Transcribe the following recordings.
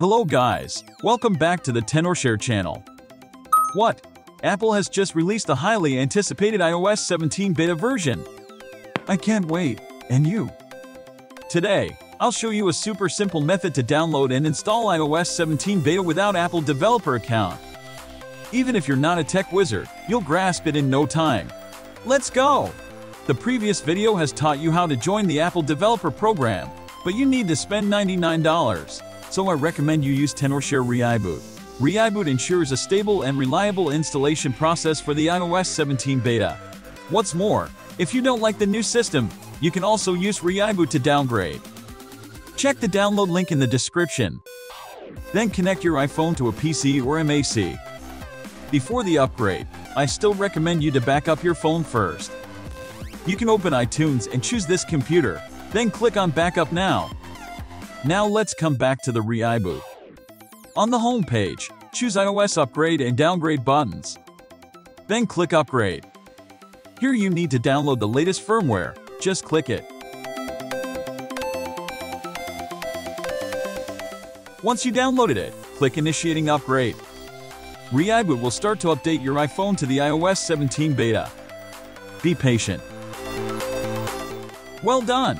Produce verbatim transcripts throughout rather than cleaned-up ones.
Hello guys, welcome back to the Tenorshare channel. What? Apple has just released the highly anticipated i O S seventeen beta version. I can't wait, and you? Today, I'll show you a super simple method to download and install i O S seventeen beta without Apple developer account. Even if you're not a tech wizard, you'll grasp it in no time. Let's go! The previous video has taught you how to join the Apple developer program, but you need to spend ninety-nine dollars. So I recommend you use Tenorshare ReiBoot. ReiBoot ensures a stable and reliable installation process for the i O S seventeen beta. What's more, if you don't like the new system, you can also use ReiBoot to downgrade. Check the download link in the description. Then connect your iPhone to a P C or Mac. Before the upgrade, I still recommend you to back up your phone first. You can open iTunes and choose this computer, then click on Backup Now. Now let's come back to the ReiBoot. On the home page, choose iOS Upgrade and Downgrade buttons. Then click Upgrade. Here you need to download the latest firmware, just click it. Once you downloaded it, click Initiating Upgrade. ReiBoot will start to update your iPhone to the i O S seventeen beta. Be patient. Well done!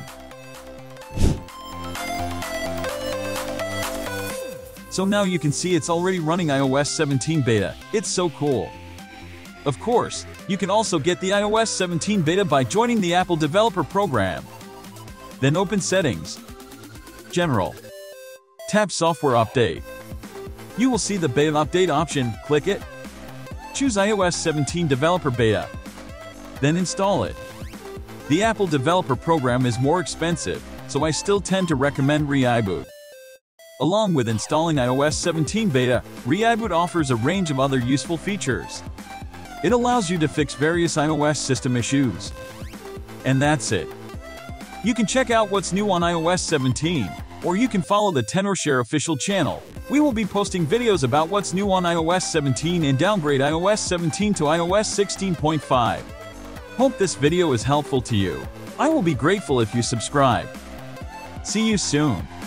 So now you can see it's already running i O S seventeen beta. It's so cool. Of course, you can also get the i O S seventeen beta by joining the Apple developer program. Then open Settings, General, tap Software Update. You will see the beta update option, click it. Choose i O S seventeen developer beta. Then install it. The Apple developer program is more expensive, so I still tend to recommend ReiBoot. Along with installing i O S seventeen beta, ReiBoot offers a range of other useful features. It allows you to fix various iOS system issues. And that's it. You can check out what's new on i O S seventeen, or you can follow the Tenorshare official channel. We will be posting videos about what's new on i O S seventeen and downgrade i O S seventeen to i O S sixteen point five. Hope this video is helpful to you. I will be grateful if you subscribe. See you soon.